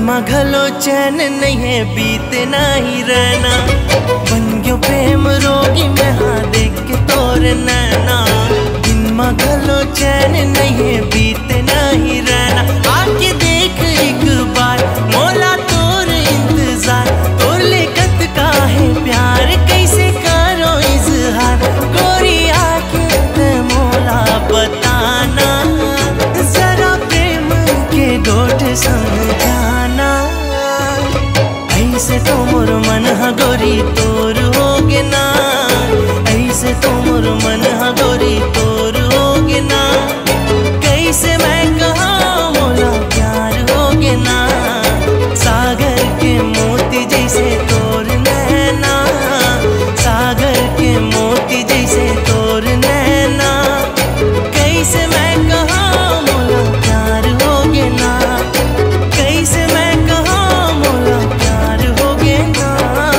घलो चैन नहीं है बीते ना ही रहना। बन गयो प्रेम रोगी मैं हाँ देख के तोरे नैना। दिन में घलो चैन नहीं है बीते ना ही रहना। आके देख एक बार मोला तोर इंतजार। तोर लेकत का है प्यार कैसे करो इजहार। गोरी आके ते मोला बताना जरा प्रेम के गोठ समझाना। ऐसे तो मोर मन हा गोरी तोर होगे ना। ऐसे तो मोर मन हा गोरी तोर होगे ना। कैसे मैं कहा मोला प्यार होगे ना। सागर के मोती जैसे तोर नैना। सागर के मोती जैसे तोर नैना। कैसे मैं कहा मोला प्यार होगे ना। कैसे मैं कहा मोला प्यार होगे ना।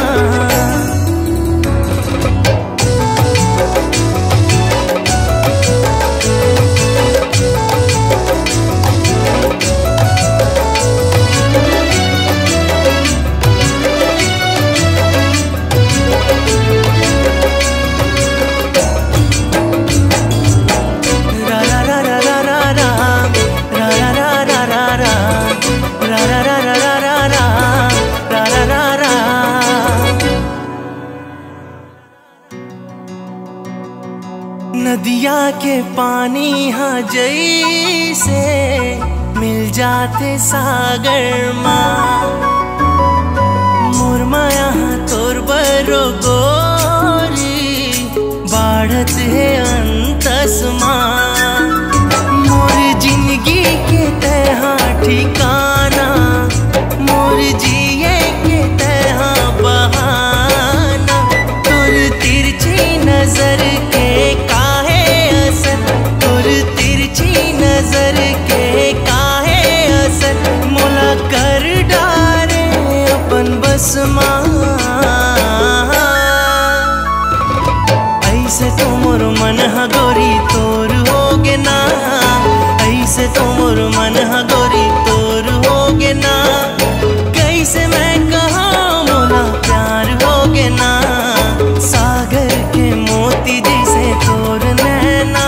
नदिया के पानी हाँ जैसे मिल जाते सागर माँ। मोर माया तोर बरो गोरी बाढ़त है अंतस माँ। मोर जिंदगी के तहा ठिकाना। मोर जिए के तहा बहाना। तोर तिरछी नजर के नजर के काहे असर मोला कर डारे अपन बस माँ। ऐसे तो मोर मन हा गोरी तोर होगे ना। ऐसे तो मोर मन हा गोरी तोर होगे ना। कैसे मैं कहा मोला प्यार होगे ना। सागर के मोती जैसे तोर नैना।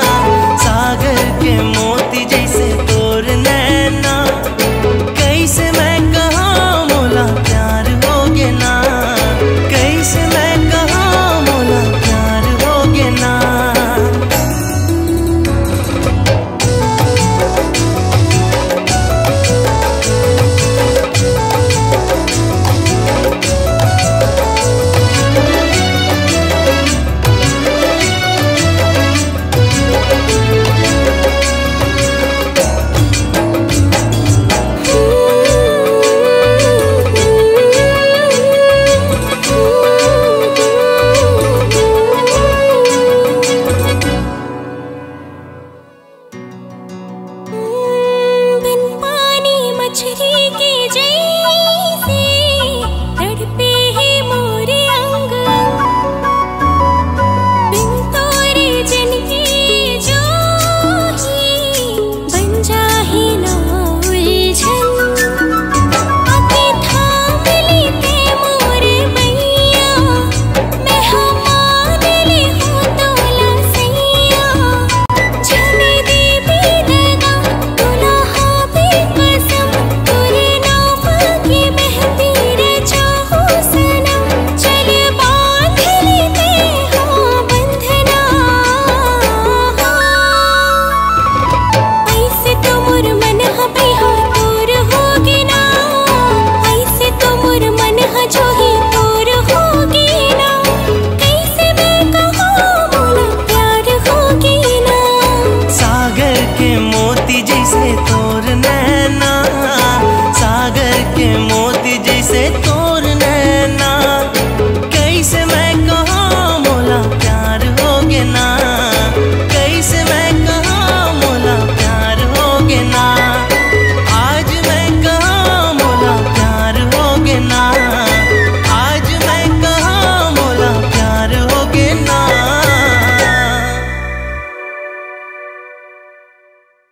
सागर के मोती जैसे तोर नैना। कैसे मैं कहा मोला प्यार होगे ना। कैसे मैं कहा मोला प्यार होगे ना। मोती जैसे तो